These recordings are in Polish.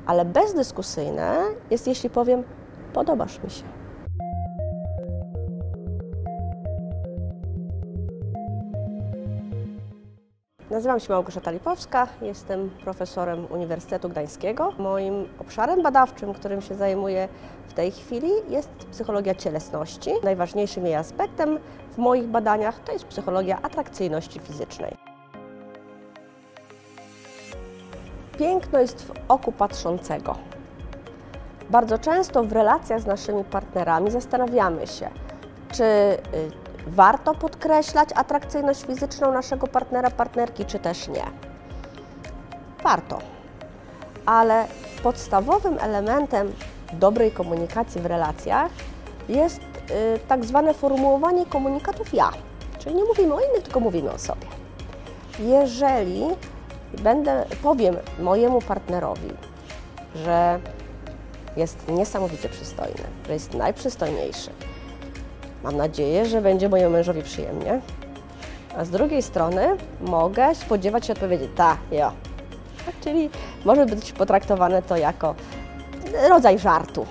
ale bezdyskusyjne jest, jeśli powiem, podobasz mi się. Nazywam się Małgorzata Lipowska, jestem profesorem Uniwersytetu Gdańskiego. Moim obszarem badawczym, którym się zajmuję w tej chwili, jest psychologia cielesności. Najważniejszym jej aspektem w moich badaniach to jest psychologia atrakcyjności fizycznej. Piękno jest w oku patrzącego. Bardzo często w relacjach z naszymi partnerami zastanawiamy się, czy warto podkreślać atrakcyjność fizyczną naszego partnera, partnerki, czy też nie. Warto, ale podstawowym elementem dobrej komunikacji w relacjach jest tak zwane formułowanie komunikatów ja, czyli nie mówimy o innych, tylko mówimy o sobie. Jeżeli powiem mojemu partnerowi, że jest niesamowicie przystojny, że jest najprzystojniejszy, mam nadzieję, że będzie mojemu mężowi przyjemnie, a z drugiej strony mogę spodziewać się odpowiedzi ta, jo. Czyli może być potraktowane to jako rodzaj żartu.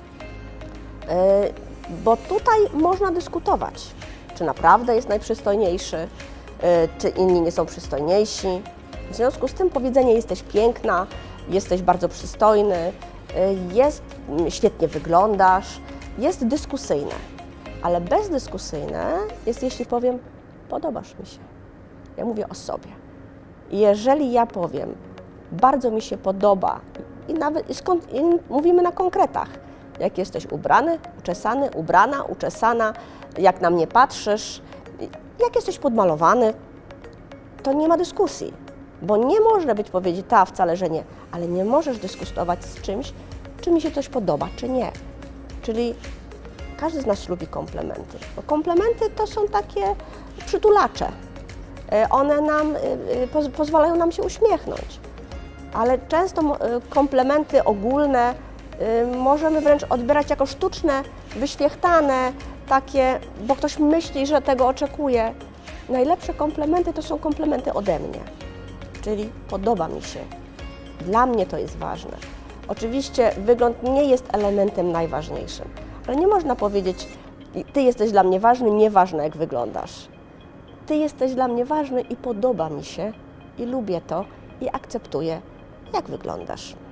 Bo tutaj można dyskutować, czy naprawdę jest najprzystojniejszy, czy inni nie są przystojniejsi. W związku z tym powiedzenie jesteś piękna, jesteś bardzo przystojny, świetnie wyglądasz, jest dyskusyjne. Ale bezdyskusyjne jest, jeśli powiem, podobasz mi się. Ja mówię o sobie. Jeżeli ja powiem, bardzo mi się podoba i mówimy na konkretach, jak jesteś ubrany, uczesany, ubrana, uczesana, jak na mnie patrzysz, jak jesteś podmalowany, to nie ma dyskusji, bo nie można powiedzieć ta, wcale, że nie, ale nie możesz dyskutować z czymś, czy mi się coś podoba, czy nie. Czyli każdy z nas lubi komplementy, bo komplementy to są takie przytulacze. One pozwalają nam się uśmiechnąć, ale często komplementy ogólne możemy wręcz odbierać jako sztuczne, wyświechtane, takie, bo ktoś myśli, że tego oczekuje. Najlepsze komplementy to są komplementy ode mnie, czyli podoba mi się. Dla mnie to jest ważne. Oczywiście wygląd nie jest elementem najważniejszym, ale nie można powiedzieć, ty jesteś dla mnie ważny, nieważne jak wyglądasz. Ty jesteś dla mnie ważny i podoba mi się, i lubię to, i akceptuję, jak wyglądasz.